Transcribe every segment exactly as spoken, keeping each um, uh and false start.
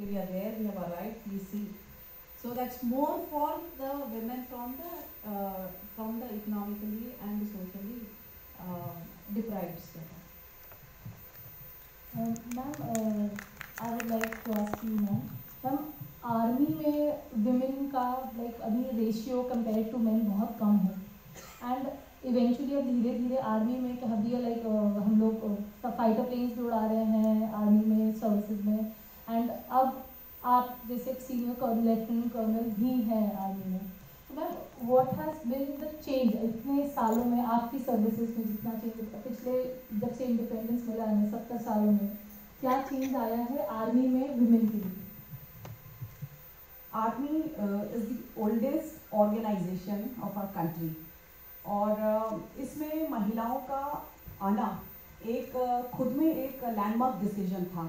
okay, we are there, we have arrived, we see. So that's more for the women from the uh, from the economically and socially uh, deprived strata. Uh, ma'am, uh, I would like to ask you, ma'am, ma'am, army में women का like अभी ratio compare to men बहुत कम है and eventually अब धीरे धीरे army में क्या भी लाइक हम लोग फाइटर प्लेन्स भी उड़ा रहे हैं आर्मी में सर्विसेज में एंड अब आप जैसे एक सीनियर कर्नल लेफ्टिनेंट कर्नल भी हैं आर्मी में, तो ma'am what has been the change इतने सालों में आपकी सर्विसेज में जितना चेंज पिछले जब से इंडिपेंडेंस मिला है सत्तर सालों में क्या चेंज आया है आर्मी में विमेन के लिए? Army is the oldest organisation of our country और uh, इसमें महिलाओं का आना एक uh, खुद में एक लैंडमार्क डिसीजन था।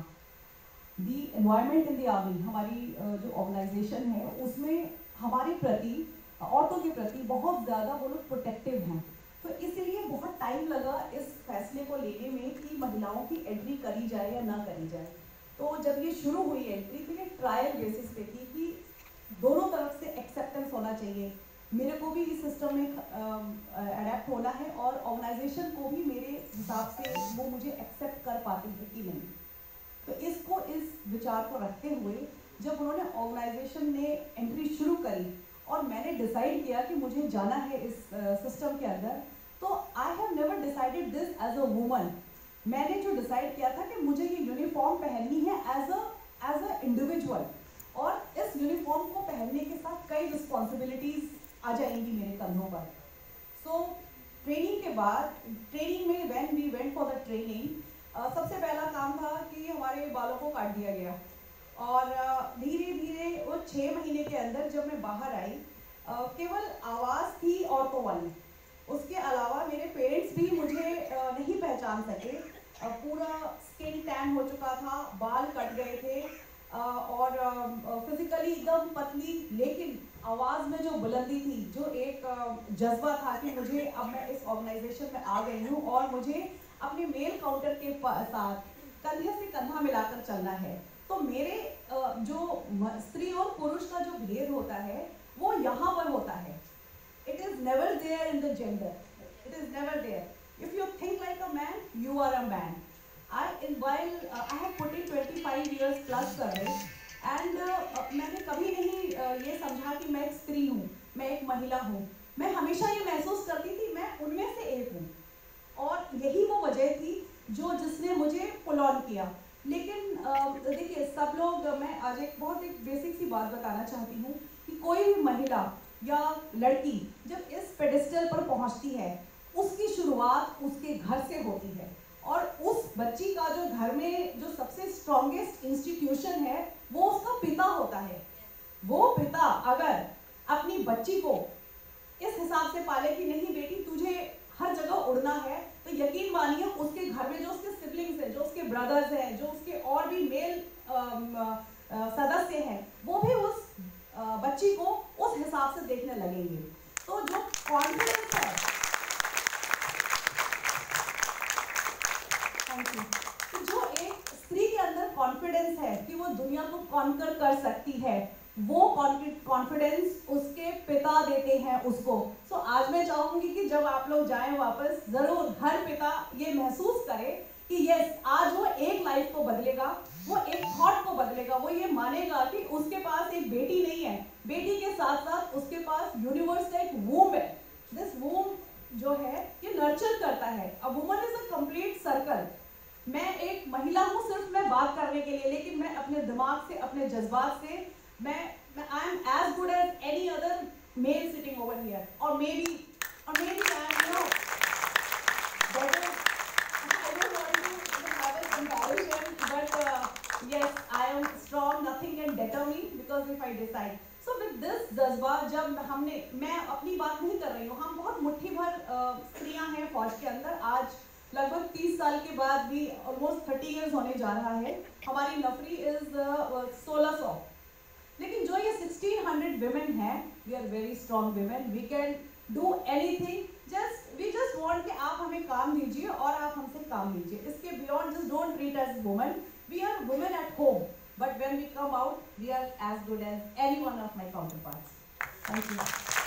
The environment in the army हमारी uh, जो ऑर्गेनाइजेशन है उसमें हमारे प्रति औरतों के प्रति बहुत ज़्यादा वो लोग प्रोटेक्टिव हैं, तो इसीलिए बहुत टाइम लगा इस फैसले को लेने में कि महिलाओं की एंट्री करी जाए या ना करी जाए। तो जब ये शुरू हुई एंट्री तो ये ट्रायल बेसिस पे थी कि दोनों तरफ से एक्सेप्टेंस होना चाहिए, मेरे को भी इस सिस्टम में अडेप्ट होना है और ऑर्गेनाइजेशन को भी मेरे हिसाब से वो मुझे एक्सेप्ट कर पाती है कि नहीं। तो इसको इस विचार को रखते हुए जब उन्होंने ऑर्गेनाइजेशन ने एंट्री शुरू करी और मैंने डिसाइड किया कि मुझे जाना है इस सिस्टम uh, के अंदर, तो I have never decided this as a woman. मैंने जो डिसाइड किया था कि मुझे ये यूनिफॉर्म पहननी है as a as a individual और इस यूनिफॉर्म को पहनने के साथ कई रिस्पॉन्सिबिलिटीज़ आ जाएंगी मेरे कंधों पर। सो so, ट्रेनिंग के बाद ट्रेनिंग में when we went for the training सबसे पहला काम था कि हमारे बालों को काट दिया गया और धीरे धीरे वो छः महीने के अंदर जब मैं बाहर आई uh, केवल आवाज़ थी औरतों वाली, उसके अलावा मेरे पेरेंट्स भी मुझे uh, नहीं पहचान सके। uh, पूरा स्किन टैन हो चुका था, बाल कट गए थे uh, और फिजिकली uh, एकदम पतली, लेकिन आवाज़ में जो बुलंदी थी, जो एक uh, जज्बा था कि मुझे अब मैं इस ऑर्गेनाइजेशन में आ गई हूँ और मुझे अपने मेल काउंटर के साथ कंधे से कंधा मिलाकर चलना है। तो मेरे जो स्त्री और पुरुष का जो भेद होता है वो यहाँ पर होता है। It is never there in the gender, it is never there. If you think like a man, you are a man. I in while I have put in twenty five years plus service and मैंने कभी नहीं uh, ये समझा कि मैं एक स्त्री हूँ, मैं एक महिला हूँ। मैं हमेशा ये महसूस करती थी मैं उनमें से एक हूँ और यही वो वजह थी जो जिसने मुझे पुल ऑन किया। लेकिन देखिए सब लोग, मैं आज एक बहुत एक बेसिक सी बात बताना चाहती हूँ कि कोई भी महिला या लड़की जब इस पेडिस्टल पर पहुँचती है उसकी शुरुआत उसके घर से होती है और उस बच्ची का जो घर में जो सबसे स्ट्रॉन्गेस्ट इंस्टीट्यूशन है वो उसका पिता होता है। वो पिता अगर अपनी बच्ची को इस हिसाब से पाले कि नहीं बेटी तुझे हर जगह उड़ना है, तो यकीन मानिए उसके घर में जो उसके सिबलिंग्स हैं, जो उसके ब्रदर्स हैं, जो उसके और भी मेल सदस्य हैं, वो भी उस आ, बच्ची को उस हिसाब से देखने लगेंगे। तो जो कॉन्फिडेंस है, थैंक यू, तो जो एक स्त्री के अंदर कॉन्फिडेंस है कि वो दुनिया को कॉन्कर कर सकती है, वो कॉन्फिडेंस उसके पिता देते हैं उसको। सो so, आज मैं चाहूंगी कि जब आप लोग जाएं वापस, जरूर हर पिता ये महसूस करे कि यस आज वो एक लाइफ को बदलेगा, वो एक थॉट को बदलेगा, वो ये मानेगा कि उसके पास एक बेटी नहीं है, बेटी के साथ साथ उसके पास यूनिवर्स का एक वूम है। दिस वूम जो है ये नर्चर करता है। A woman is a complete circle. मैं एक महिला हूँ सिर्फ मैं बात करने के लिए, लेकिन मैं अपने दिमाग से, अपने जज्बात से, मैं I am as good as any other male sitting over here, और मे बी और maybe I am no better. I don't want to have a comparison, but uh, yes, I am strong. Nothing can deter me because if I decide. So with this जज्बा, जब हमने, मैं अपनी बात नहीं कर रही हूँ, हम बहुत मुट्ठी भर स्त्रियाँ हैं फौज के अंदर। आज लगभग तीस साल के बाद भी ऑलमोस्ट थर्टी इयर्स होने जा रहा है, हमारी नफरी इज सोलह सौ, लेकिन जो ये सिक्सटीन हंड्रेड women हैं, we are very strong women, we can do anything, just we just want कि आप हमें काम दीजिए और आप हमसे काम लीजिए। इसके beyond just don't treat us women, we are women at home। but when we come out, we are as good as any one of my counterparts. Thank you.